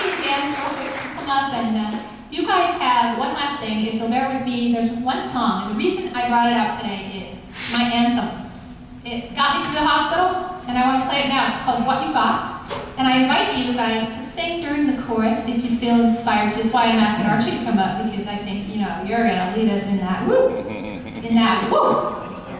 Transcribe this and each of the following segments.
Archie and Janice real quick to come up, and you guys have one last thing. If you'll bear with me, there's one song, and the reason I brought it out today is my anthem. It got me through the hospital, and I want to play it now. It's called What You Got, and I invite you guys to sing during the chorus if you feel inspired to. That's why I'm asking Archie to come up, because I think, you know, you're going to lead us in that woo, in that woo.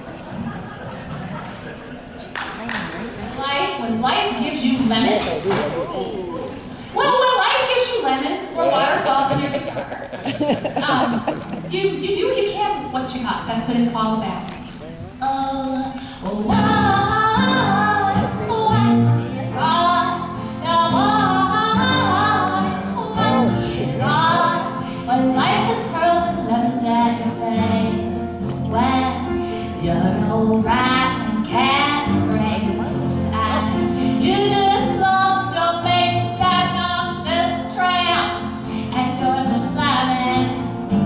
When life gives you lemons, well, when life gives you lemons or waterfalls in your guitar, you do what you can with what you got. That's what it's all about. When life is hurling lemons at your face, when you're no right and can't break. You just lost your mate to that nauseous tramp, and doors are slamming.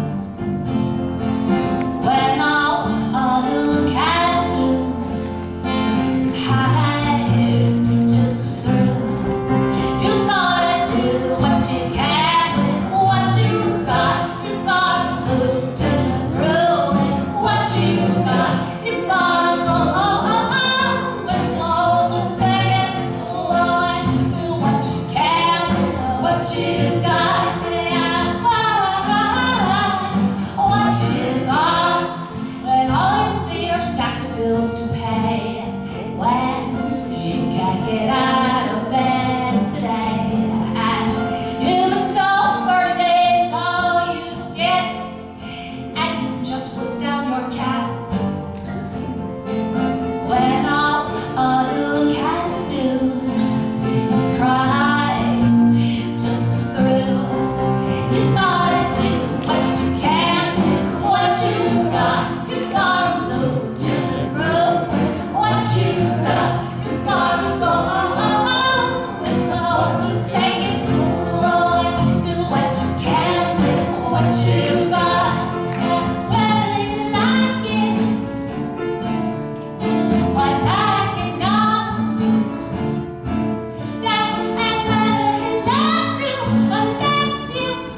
When all you can do is hide just through. You gotta do what you can with what you got. You gotta move to the groove with what you got. You gotta go. You got what you got, when all you see are stacks of bills to pay, when you can't get out of bed today, and you've been told 30 days all you get, and you just put down your cap, when all you can do is cry. You gotta do what you can with what you got. You gotta move to the groove with what you got. You gotta go with the just take it slow and do what you can with what you got. And whether you like it or like it not, and whether he loves you or loves you.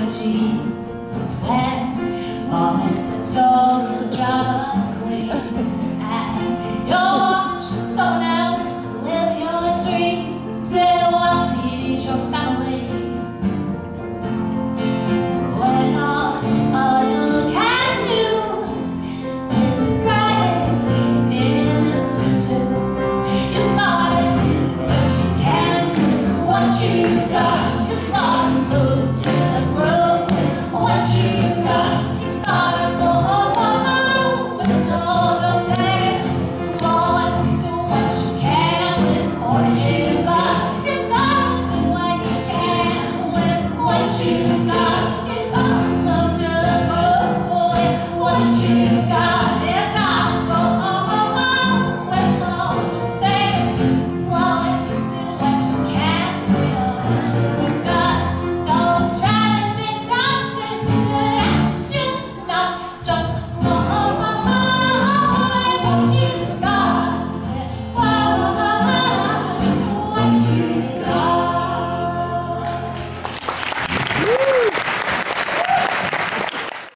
When mom is a total drama queen,